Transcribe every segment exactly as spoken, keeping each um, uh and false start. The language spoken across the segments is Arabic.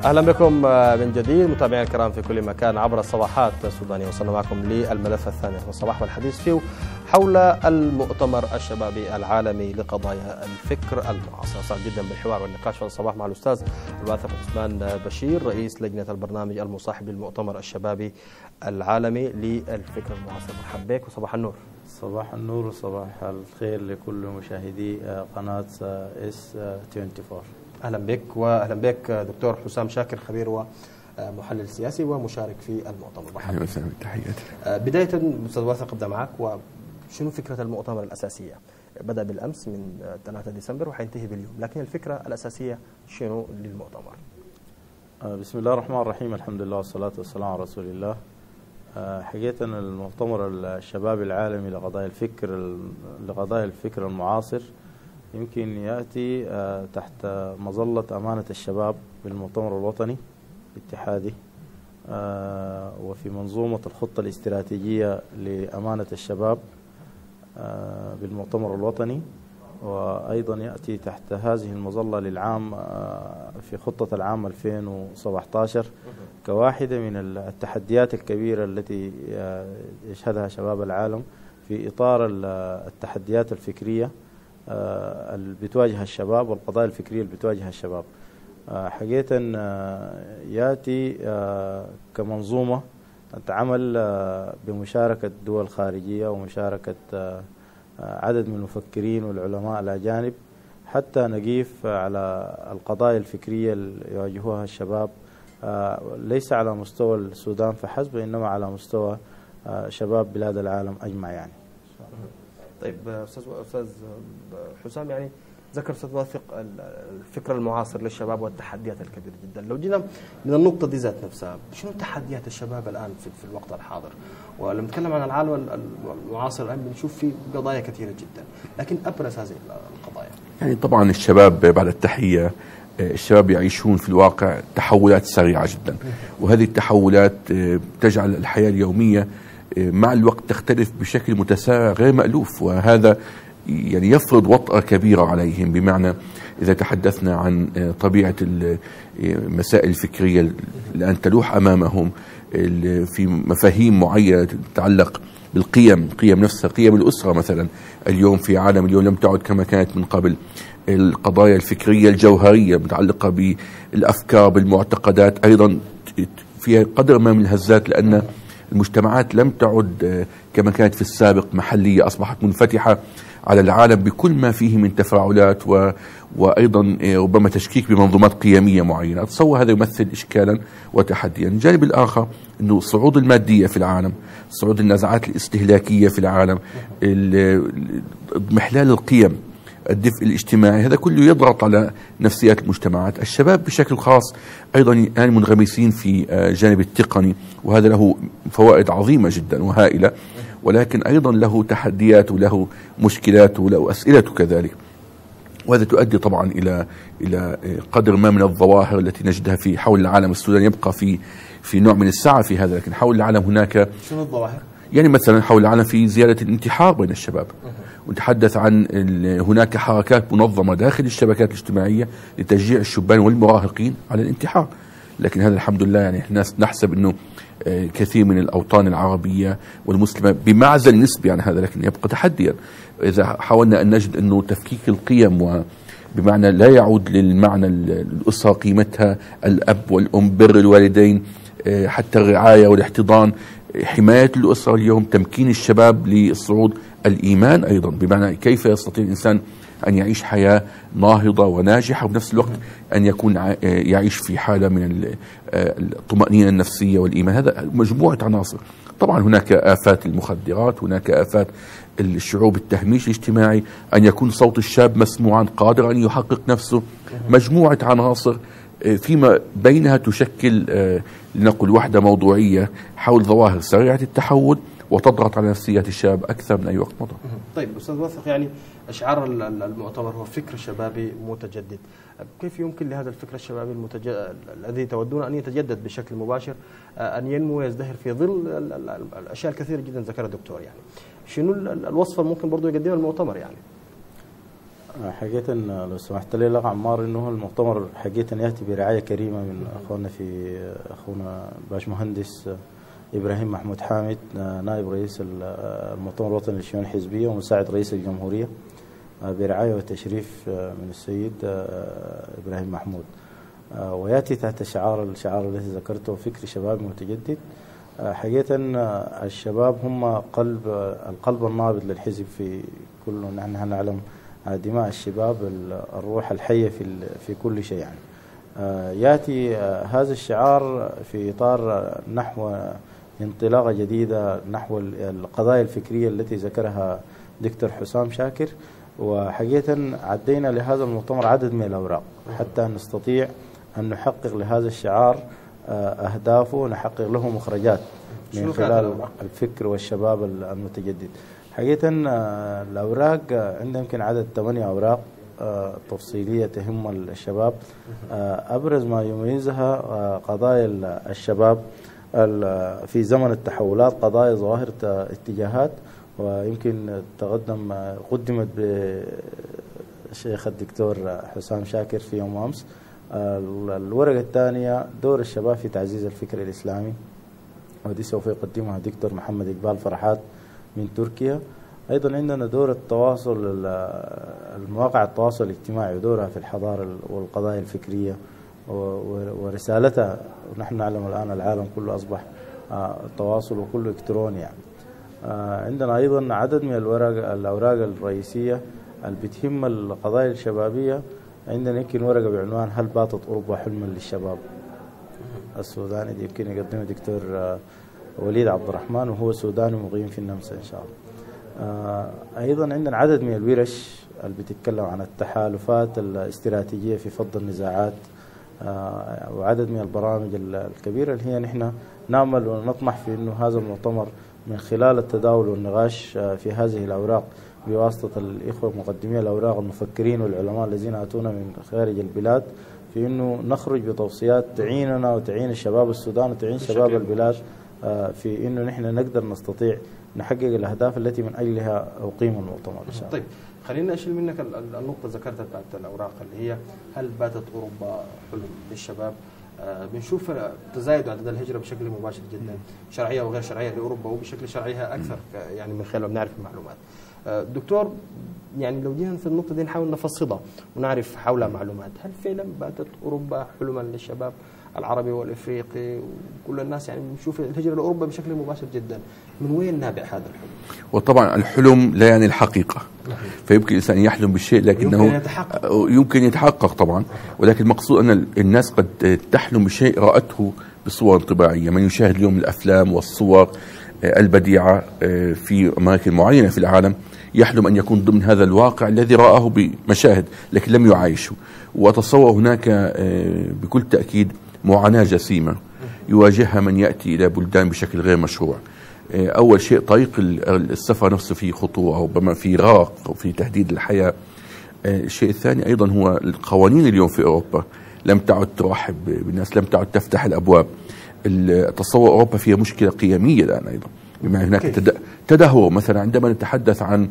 أهلا بكم من جديد متابعينا الكرام في كل مكان عبر الصباحات السودانية. وصلنا معكم للملف الثاني من الصباح والحديث فيه حول المؤتمر الشبابي العالمي لقضايا الفكر المعاصر. سعيد جدا بالحوار والنقاش في الصباح مع الأستاذ الواثق عثمان بشير رئيس لجنة البرنامج المصاحب للمؤتمر الشبابي العالمي للفكر المعاصر. مرحبا بك وصباح النور. صباح النور وصباح الخير لكل مشاهدي قناة اس أربعة وعشرين. أهلا بك واهلا بك دكتور حسام شاكر خبير ومحلل سياسي ومشارك في المؤتمر. اهلا وسهلا تحياتي. بداية استاذ واثق ابدا معك، وشنو فكرة المؤتمر الأساسية؟ بدأ بالأمس من ثلاثة ديسمبر وحينتهي باليوم، لكن الفكرة الأساسية شنو للمؤتمر؟ بسم الله الرحمن الرحيم، الحمد لله والصلاة والسلام على رسول الله. حقيقة المؤتمر الشبابي العالمي لقضايا الفكر لقضايا الفكر المعاصر يمكن يأتي تحت مظلة أمانة الشباب بالمؤتمر الوطني الاتحادي، وفي منظومة الخطة الاستراتيجية لأمانة الشباب بالمؤتمر الوطني، وأيضا يأتي تحت هذه المظلة للعام في خطة العام ألفين وسبعة عشر كواحدة من التحديات الكبيرة التي يشهدها شباب العالم في إطار التحديات الفكرية اللي بتواجه الشباب والقضايا الفكرية اللي بتواجه الشباب. حقيقة يأتي كمنظومة تعمل بمشاركة دول خارجية ومشاركة عدد من المفكرين والعلماء الأجانب حتى نقيف على القضايا الفكرية اللي يواجهوها الشباب، ليس على مستوى السودان فحسب، إنما على مستوى شباب بلاد العالم أجمع. يعني طيب استاذ استاذ حسام، يعني ذكر استاذ واثق الفكر المعاصر للشباب والتحديات الكبيره جدا. لو جينا من النقطه دي ذات نفسها، شنو تحديات الشباب الان في, في الوقت الحاضر؟ ولما نتكلم عن العالم المعاصر الان بنشوف فيه قضايا كثيره جدا، لكن ابرز هذه القضايا. يعني طبعا الشباب بعد التحيه، الشباب يعيشون في الواقع تحولات سريعه جدا، وهذه التحولات تجعل الحياه اليوميه مع الوقت تختلف بشكل متسارع غير مألوف، وهذا يعني يفرض وطأة كبيرة عليهم. بمعنى إذا تحدثنا عن طبيعة المسائل الفكرية الآن تلوح أمامهم في مفاهيم معينة تتعلق بالقيم، قيم نفسها، قيم الأسرة مثلا. اليوم في عالم اليوم لم تعد كما كانت من قبل. القضايا الفكرية الجوهرية متعلقة بالأفكار بالمعتقدات أيضا فيها قدر ما من الهزات، لأن المجتمعات لم تعد كما كانت في السابق محلية، أصبحت منفتحة على العالم بكل ما فيه من تفاعلات و... وأيضا ربما تشكيك بمنظومات قيمية معينة. أتصور هذا يمثل إشكالا وتحديا. الجانب الآخر أنه صعود المادية في العالم، صعود النزعات الاستهلاكية في العالم، اضمحلال القيم، الدفء الاجتماعي، هذا كله يضغط على نفسيات المجتمعات. الشباب بشكل خاص أيضا الآن منغمسين في جانب التقني، وهذا له فوائد عظيمة جدا وهائلة، ولكن أيضا له تحديات وله مشكلات وله أسئلة كذلك، وهذا تؤدي طبعا إلى إلى قدر ما من الظواهر التي نجدها في حول العالم. السودان يبقى في في نوع من السعة في هذا، لكن حول العالم هناك شنو الظواهر؟ يعني مثلا حول العالم في زيادة الانتحار بين الشباب، ونتحدث عن هناك حركات منظمة داخل الشبكات الاجتماعية لتشجيع الشبان والمراهقين على الانتحار. لكن هذا الحمد لله يعني الناس نحسب أنه كثير من الأوطان العربية والمسلمة بمعزل نسبي عن هذا، لكن يبقى تحديا. إذا حاولنا أن نجد أنه تفكيك القيم، وبمعنى لا يعود للمعنى الأسرة قيمتها، الأب والأم، بر الوالدين، حتى الرعاية والاحتضان، حماية الأسرة اليوم، تمكين الشباب للصعود، الإيمان أيضا، بمعنى كيف يستطيع الإنسان أن يعيش حياة ناهضة وناجحة وبنفس الوقت أن يكون يعيش في حالة من الطمأنينة النفسية والإيمان. هذا مجموعة عناصر. طبعا هناك آفات المخدرات، هناك آفات الشعور بالتهميش الاجتماعي، أن يكون صوت الشاب مسموعا، قادر أن يحقق نفسه، مجموعة عناصر فيما بينها تشكل لنقل وحدة موضوعية حول ظواهر سريعة التحول وتضغط على نفسيات الشباب أكثر من أي وقت مضى. طيب أستاذ واثق، يعني شعار المؤتمر هو فكر شبابي متجدد. كيف يمكن لهذا الفكر الشبابي المتجدد الذي تودون أن يتجدد بشكل مباشر أن ينمو ويزدهر في ظل الأشياء الكثيرة جدا ذكرها الدكتور؟ يعني شنو الوصفة ممكن برضو يقدمها المؤتمر؟ يعني حقيقة لو سمحت لي لغ عمار، انه المؤتمر حقيقة ياتي برعاية كريمة من اخونا في اخونا باش مهندس ابراهيم محمود حامد، نائب رئيس المؤتمر الوطني للشؤون الحزبية ومساعد رئيس الجمهورية، برعاية وتشريف من السيد ابراهيم محمود، وياتي تحت شعار الشعار الذي ذكرته فكر شباب متجدد. حقيقة الشباب هم قلب القلب النابض للحزب، في كل نحن نعلم دماء الشباب الروح الحية في في كل شيء. يعني ياتي هذا الشعار في إطار نحو انطلاقة جديدة نحو القضايا الفكرية التي ذكرها دكتور حسام شاكر، وحقيقة عدينا لهذا المؤتمر عدد من الأوراق حتى نستطيع أن نحقق لهذا الشعار أهدافه ونحقق له مخرجات من خلال الفكر والشباب المتجدد. حقيقة الأوراق عندنا يمكن عدد ثمانية أوراق تفصيلية تهم الشباب. أبرز ما يميزها قضايا الشباب في زمن التحولات، قضايا ظواهر اتجاهات، ويمكن تقدم قدمت بالشيخ الدكتور حسام شاكر في يوم أمس. الورقة الثانية دور الشباب في تعزيز الفكر الإسلامي، ودي سوف يقدمها دكتور محمد إقبال فرحات من تركيا. أيضا عندنا دور التواصل، المواقع التواصل الاجتماعي ودورها في الحضارة والقضايا الفكرية ورسالتها. ونحن نعلم الآن العالم كله أصبح التواصل وكله إلكتروني. يعني عندنا أيضا عدد من الورق الأوراق الرئيسية اللي بتهم القضايا الشبابية. عندنا يمكن ورقة بعنوان هل باتت أوروبا حلما للشباب السوداني، دي يمكن يقدمها دكتور وليد عبد الرحمن وهو سوداني مقيم في النمسا إن شاء الله. أيضا عندنا عدد من الورش اللي بتتكلم عن التحالفات الاستراتيجية في فض النزاعات، وعدد من البرامج الكبيرة اللي هي نحن نعمل ونطمح في أنه هذا المؤتمر من خلال التداول والنقاش في هذه الأوراق بواسطة الإخوة مقدمي الأوراق المفكرين والعلماء الذين أتونا من خارج البلاد، في أنه نخرج بتوصيات تعيننا وتعين الشباب السودان وتعين شباب البلاد في أنه نحن نقدر نستطيع نحقق الأهداف التي من أجلها أقيم المؤتمر إن شاء الله. طيب خلينا أشيل منك النقطة ذكرتها بتاعت الأوراق اللي هي هل باتت أوروبا حلم للشباب. آه بنشوف تزايد عدد الهجرة بشكل مباشر جدا، شرعية وغير شرعية لأوروبا، وبشكل شرعيها أكثر يعني من خلال ما بنعرف المعلومات. آه دكتور، يعني لو جينا في النقطة دي نحاول نفصلها ونعرف حولها معلومات، هل فعلا باتت أوروبا حلما للشباب العربي والإفريقي وكل الناس؟ يعني بنشوف الهجرة لأوروبا بشكل مباشر جدا، من وين نابع هذا الحلم؟ وطبعا الحلم لا يعني الحقيقة، فيمكن الإنسان يحلم بالشيء لكنه يمكن يتحقق, يمكن يتحقق طبعا، ولكن المقصود أن الناس قد تحلم بشيء رأته بصور طباعية. من يشاهد اليوم الأفلام والصور البديعة في أماكن معينة في العالم يحلم أن يكون ضمن هذا الواقع الذي رآه بمشاهد لكن لم يعايشه. وأتصور هناك بكل تأكيد معاناة جسيمة يواجهها من يأتي إلى بلدان بشكل غير مشروع. أول شيء طريق السفر نفسه فيه خطورة وربما فيه غرق وفي تهديد الحياة. الشيء الثاني أيضا هو القوانين اليوم في أوروبا لم تعد ترحب بالناس، لم تعد تفتح الأبواب. تصور أوروبا فيها مشكلة قيمية الآن أيضا، بما هناك تدهور. مثلا عندما نتحدث عن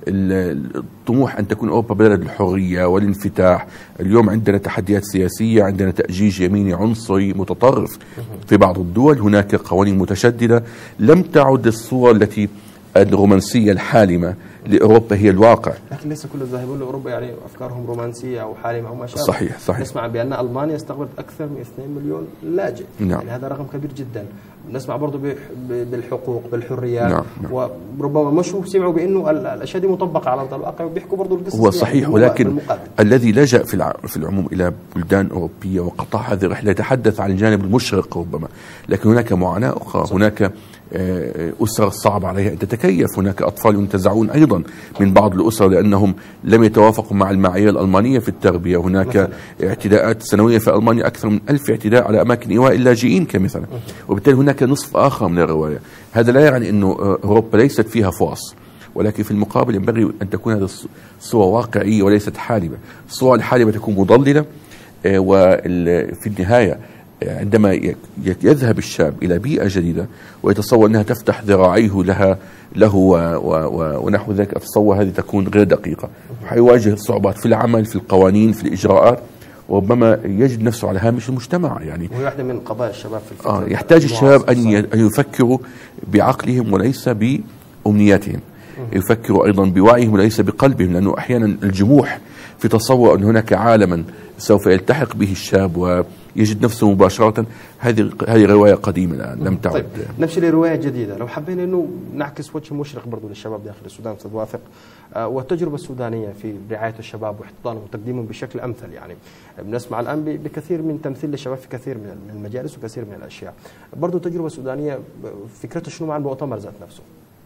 الطموح أن تكون أوروبا بلد الحرية والانفتاح، اليوم عندنا تحديات سياسية، عندنا تأجيج يميني عنصري متطرف في بعض الدول، هناك قوانين متشددة. لم تعد الصورة التي الرومانسية الحالمة لأوروبا هي الواقع. لكن ليس كل الذاهبون لأوروبا يعني أفكارهم رومانسية أو حالمة أو ما شابه. صحيح صحيح. نسمع بأن ألمانيا استقبلت أكثر من اثنين مليون لاجئ. نعم. يعني هذا رقم كبير جدا. نسمع برضه بالحقوق بالحريات. نعم. وربما مش سمعوا بأنه الأشياء دي مطبقة على أرض الواقع وبيحكوا برضه القصص. هو صحيح، ولكن الذي لجأ في في العموم إلى بلدان أوروبية وقطع هذه الرحلة يتحدث عن الجانب المشرق ربما، لكن هناك معاناة أخرى. صحيح. هناك أسر صعب عليها أن تتكيف، هناك أطفال ينتزعون أيضا من بعض الأسر لأنهم لم يتوافقوا مع المعايير الألمانية في التربية. هناك مثلا اعتداءات سنوية في ألمانيا، أكثر من ألف اعتداء على أماكن إيواء اللاجئين كمثلا، وبالتالي هناك نصف آخر من الرواية. هذا لا يعني أنه أوروبا ليست فيها فرص، ولكن في المقابل ينبغي أن تكون هذه الصورة واقعية وليست حالمة. الصورة الحالمة تكون مضللة، وفي النهاية عندما يذهب الشاب إلى بيئة جديدة ويتصور أنها تفتح ذراعيه لها له ونحو ذلك، أتصور هذه تكون غير دقيقة، وحيواجه صعوبات في العمل، في القوانين، في الإجراءات، وربما يجد نفسه على هامش المجتمع. يعني وهي واحدة من قضايا الشباب في الفكر. آه يحتاج الشباب أن أن يفكروا بعقلهم وليس بأمنياتهم، يفكروا أيضا بوعيهم وليس بقلبهم، لأنه أحيانا الجموح في تصور أن هناك عالما سوف يلتحق به الشاب ويجد نفسه مباشرة، هذه هذه رواية قديمة الآن لم تعد. طيب نمشي لرواية جديدة، لو حبينا أنه نعكس وجه مشرق برضو للشباب داخل السودان أستاذ واثق، آه والتجربة السودانية في رعاية الشباب واحتضانهم وتقديمهم بشكل أمثل. يعني بنسمع الآن بكثير من تمثيل للشباب في كثير من المجالس وكثير من الأشياء، برضو التجربة السودانية فكرتها شنو مع المؤتمر ذات نفسه؟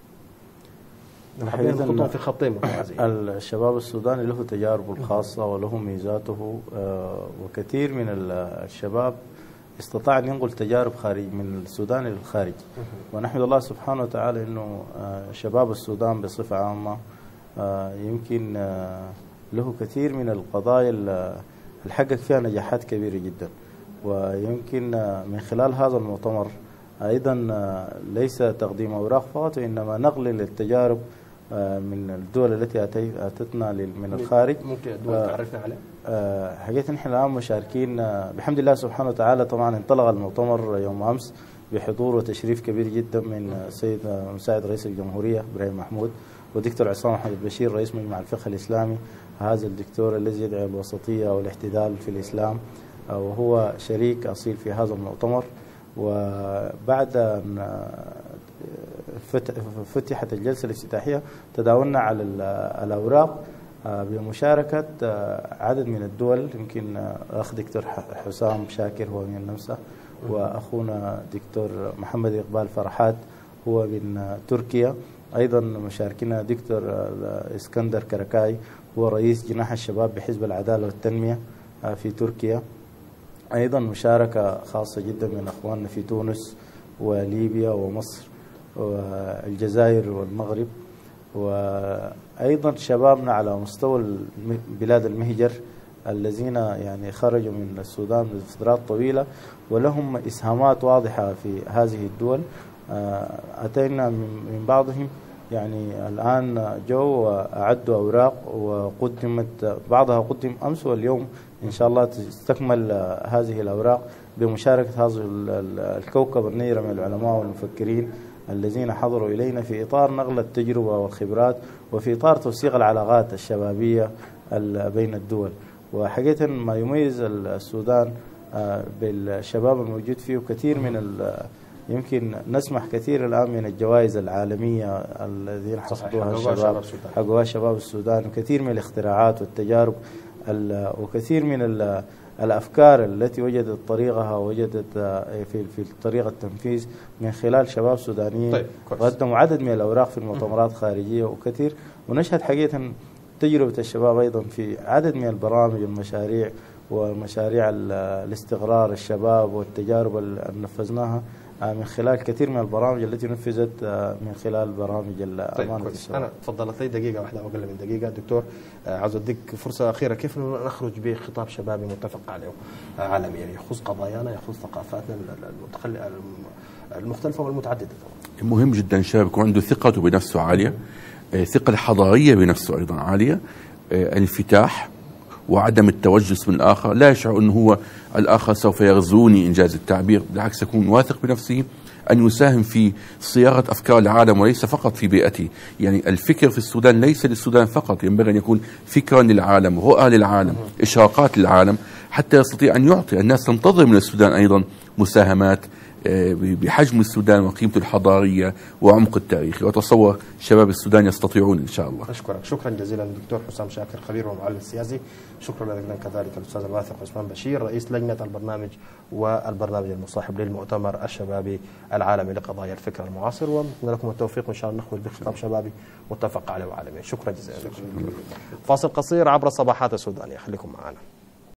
حقيقة في خطين الشباب السوداني له تجاربه الخاصة وله ميزاته، وكثير من الشباب استطاع أن ينقل تجارب خارج من السودان للخارج، ونحمد الله سبحانه وتعالى أنه شباب السودان بصفة عامة يمكن له كثير من القضايا اللي حقق فيها نجاحات كبيرة جدا. ويمكن من خلال هذا المؤتمر أيضا ليس تقديم أوراق فقط، وإنما نقل للتجارب من الدول التي أتتنا من الخارج. ممكن الدول تعرفنا عليها؟ حقيقة نحن الآن مشاركين بحمد الله سبحانه وتعالى. طبعا انطلق المؤتمر يوم أمس بحضور وتشريف كبير جدا من السيد مساعد رئيس الجمهورية إبراهيم محمود، ودكتور عصام محمد بشير رئيس مجمع الفقه الإسلامي، هذا الدكتور الذي يدعي الوسطية والاعتدال في الإسلام، وهو شريك أصيل في هذا المؤتمر. وبعد أن فتحت الجلسة الافتتاحية تداولنا على الأوراق بمشاركة عدد من الدول، يمكن أخ دكتور حسام شاكر هو من النمسا، وأخونا دكتور محمد إقبال فرحات هو من تركيا، أيضا مشاركنا دكتور اسكندر كركاي هو رئيس جناح الشباب بحزب العدالة والتنمية في تركيا، أيضا مشاركة خاصة جدا من أخواننا في تونس وليبيا ومصر والجزائر والمغرب، وأيضا شبابنا على مستوى بلاد المهجر الذين يعني خرجوا من السودان لفترات طويلة ولهم إسهامات واضحة في هذه الدول. أتينا من بعضهم يعني الآن جو وأعدوا أوراق وقدمت بعضها قدم أمس، واليوم إن شاء الله تستكمل هذه الأوراق بمشاركة هذا الكوكب النير من العلماء والمفكرين الذين حضروا إلينا في إطار نقل التجربة والخبرات وفي إطار توثيق العلاقات الشبابية بين الدول. وحقيقة ما يميز السودان بالشباب الموجود فيه كثير من يمكن نسمح كثير الآن من الجوائز العالمية الذين حصدوها الشباب حقوها شباب السودان، وكثير من الاختراعات والتجارب وكثير من الأفكار التي وجدت طريقها ووجدت في في طريقة التنفيذ من خلال شباب سودانيين. طيب قدموا عدد من الأوراق في المؤتمرات الخارجية وكثير، ونشهد حقيقة تجربة الشباب أيضا في عدد من البرامج والمشاريع ومشاريع الاستقرار الشباب والتجارب اللي نفذناها من خلال كثير من البرامج التي نفذت من خلال برامج الأمانة. طيب الشباب. أنا تفضلت لي دقيقة واحدة أو أقل من دقيقة دكتور، عاوز أديك فرصة أخيرة، كيف نخرج بخطاب شبابي متفق عليه عالميا يخص قضايانا يخص ثقافاتنا المختلفة والمتعددة؟ مهم جدا الشباب يكون عنده ثقته بنفسه عالية، ثقة الحضارية بنفسه أيضا عالية، الانفتاح وعدم التوجس من الآخر، لا يشعر أنه هو الآخر سوف يغزوني إنجاز التعبير، بالعكس يكون واثق بنفسه أن يساهم في صياغة أفكار العالم وليس فقط في بيئته. يعني الفكر في السودان ليس للسودان فقط، ينبغي أن يكون فكرا للعالم، رؤى للعالم، إشراقات للعالم، حتى يستطيع أن يعطي الناس تنتظر من السودان أيضا مساهمات بحجم السودان وقيمته الحضارية وعمق التاريخي، وتصور شباب السودان يستطيعون إن شاء الله. أشكرك شكرا جزيلا دكتور حسام شاكر خبير ومعلم سياسي. شكرا لك كذلك الأستاذ الواثق عثمان بشير رئيس لجنة البرنامج والبرنامج المصاحب للمؤتمر الشبابي العالمي لقضايا الفكر المعاصر، ونتمنى لكم التوفيق وإن شاء الله نخرج بخطاب شبابي متفق عليه وعالمي. شكرا جزيلا. فاصل قصير عبر صباحات السودانية، خليكم معنا.